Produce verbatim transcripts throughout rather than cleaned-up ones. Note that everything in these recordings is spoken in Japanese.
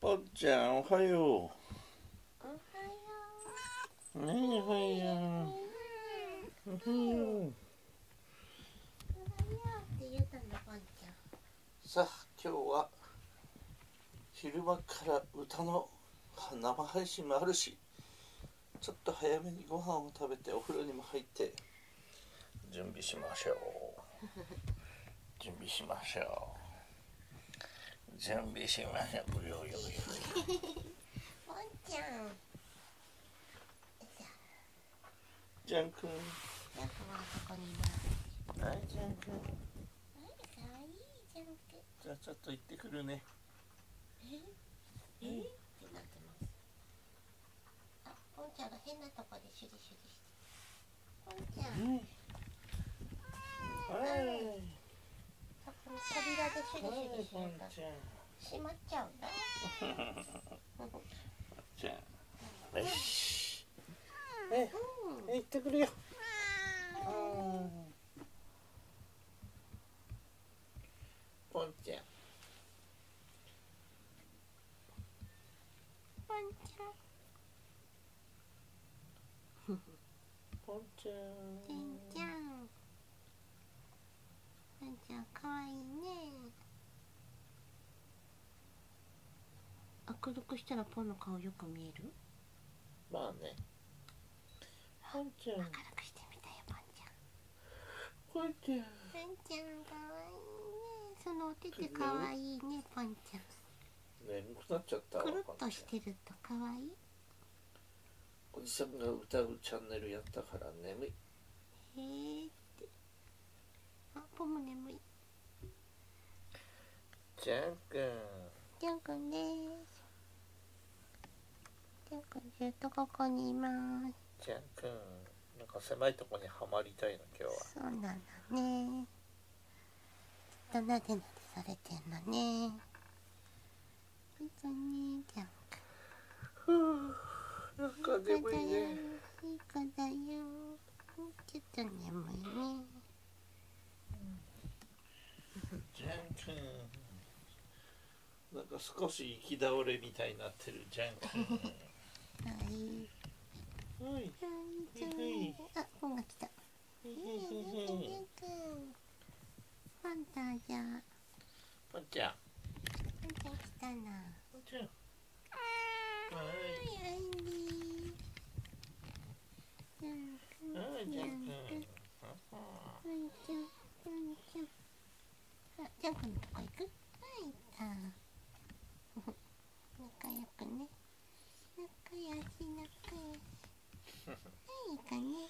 ぽんちゃん、おはよう。 おはよう。ねえ、おはよう。おはよう。 う。おはようって言うたんだ、ぽんちゃん。 さあ、今日は昼間から歌の生配信もあるし、ちょっと早めにご飯を食べてお風呂にも入って準備しましょう。準備しましょう。準備しましょう。よよよよ。 ぽんちゃん。 ジャン君。 ジャン君はどこにいます。 はい、ジャン君。 はい、かわいいジャン君。 じゃあちょっと行ってくるね。 ええ、うん、ってなってます。あ、ぽんちゃんが変なとこでシュリシュリして。ぽんちゃん。 はい。はい。 そこに扉でシュリシュリしぽんようとちゃん。 閉まっちゃうよ。 じゃあ、よし。え、 うん、 え、行ってくるよ。ぽんちゃん。 ぽんちゃん。 ぽんちゃん。 てんちゃん。ぽんちゃんかわいいね。明るくしたらポンの顔よく見える？ まあね。ぽんちゃん。 明るくしてみたよ、ぽんちゃん。 ぽんちゃん。 ぽんちゃんかわいいね。そのお手手かわいいね、ぽんちゃん。 眠くなっちゃった。 くるっとしてるとかわいい。 おじさんが歌うチャンネルやったから眠い。 へーって。あ、ポンも眠い。 ジャン君。 ジャン君です。ジャン君ずっとここにいます。 ジャン君。なんか狭いとこにはまりたいの今日は。 そうなのね。ずっとなでなでされてんのね。いい子ね、ジャン君。 ふぅ、なんか眠いね。 いい子だよ。ちょっと眠いね。 ジャン君。なんか少し行き倒れみたいになってるジャン君。 はい。 はい。 はい、じゃあ、あ、ポンが来た。えー、ジャン君、ジャン君。パンダじゃ。 ぽんちゃん。 ポンちゃん来たな。 ぽんちゃん。はい。 はい、アンディ。ジャン君、 はい、ジャン君。 ポンちゃん、ポンちゃん。あ、ジャン君のとこ行く？はい、行った。仲良くね。仲良し、仲良し。はい、いいかね。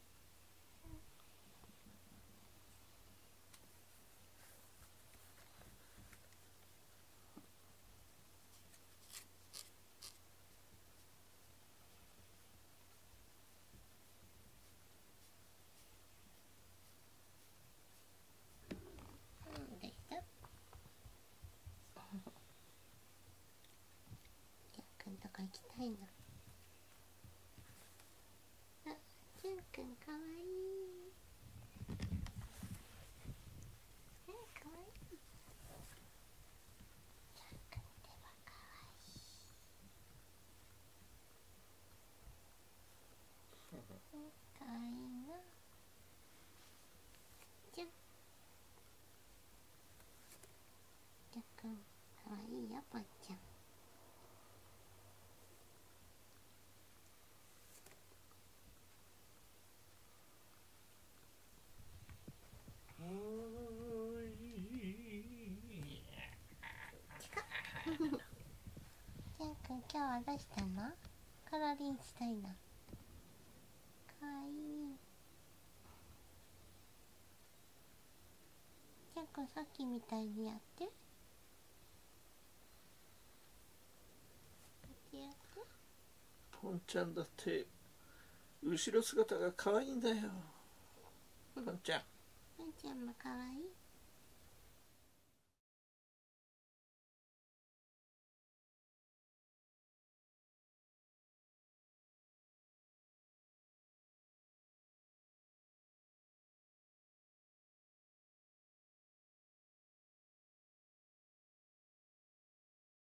うん、できた。ジャン君とこ行きたいな。あ、ジャン君かわいい。え、かわいい。ジャン君手はかわいい。かわいいな。じゃん。ジャン君かわいいよ、ぽんちゃん。ジャン君今日はどうしたの？カラリンしたいな。かわいい。ジャン君さっきみたいにやって。やってやって。 ぽんちゃんだって後ろ姿が可愛いんだよ。ぽんちゃん。 ぽんちゃんもかわいい。